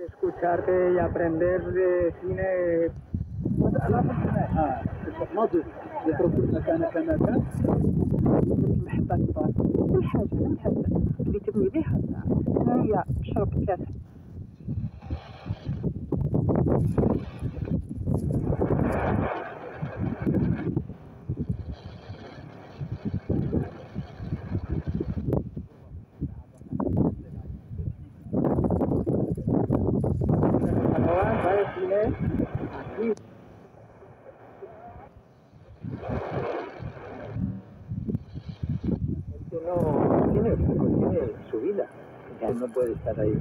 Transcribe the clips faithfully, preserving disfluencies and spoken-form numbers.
escucharte y aprender de cine. اه الماضي يتركوا مكان كما كان المحبة كبار كل حاجة من هذا اللي تبني بها هي شرب كاس no tiene, tiene su vida, ya no puede estar ahí.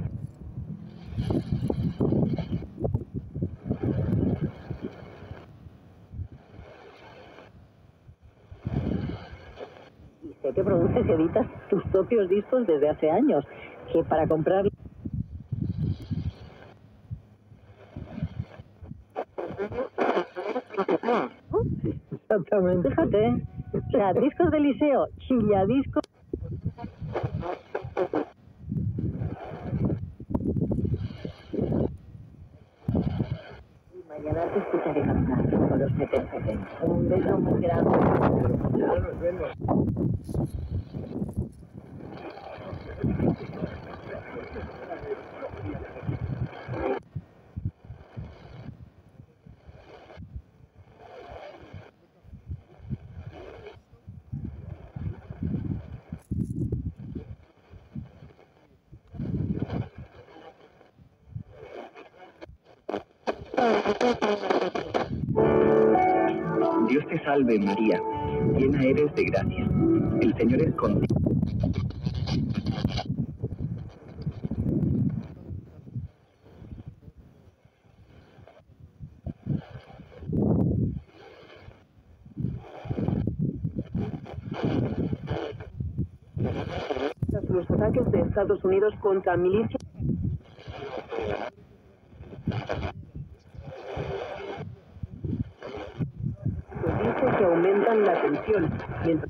Y sé que produces y editas tus propios discos desde hace años, que para comprar... Exactamente. Fíjate, o sea, discos de liceo, chilladiscos... Mañana te escucharé cantar con los setenta setenta. Un beso muy grande. Ya nos vemos. Dios te salve María, llena eres de gracia, el Señor es contigo. Los ataques de Estados Unidos contra milicias... Dice que aumentan la tensión, mientras...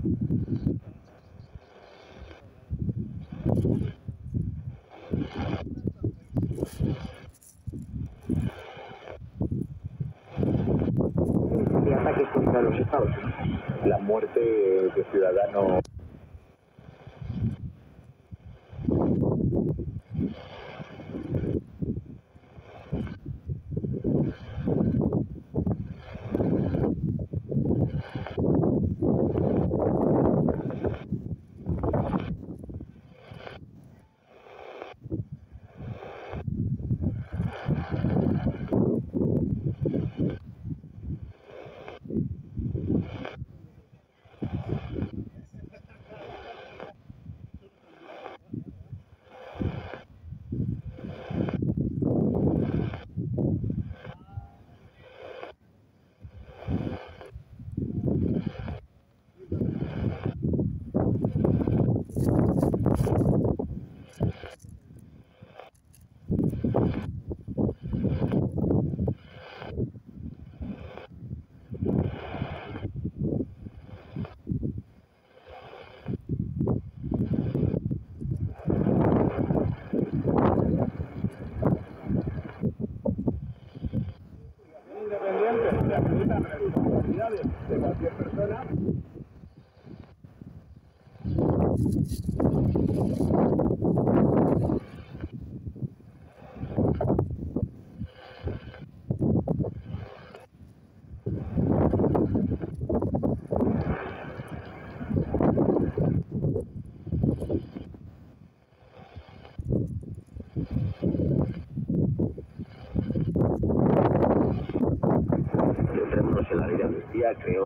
De ataques contra los Estados Unidos. La muerte de ciudadanos. Independientes de absolutas responsabilidades de cualquier persona. Centrémonos en la vida del día, creo.